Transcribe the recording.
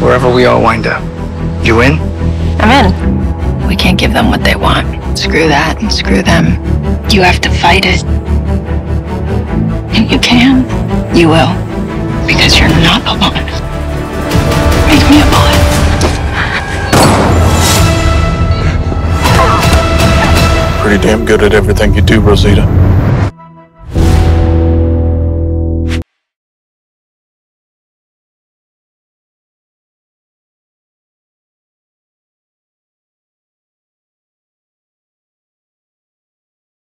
wherever we all wind up. You in? I'm in. We can't give them what they want. Screw that and screw them. You have to fight it. And you can. You will. Because you're not alone. Make me a bullet. Pretty damn good at everything you do, Rosita.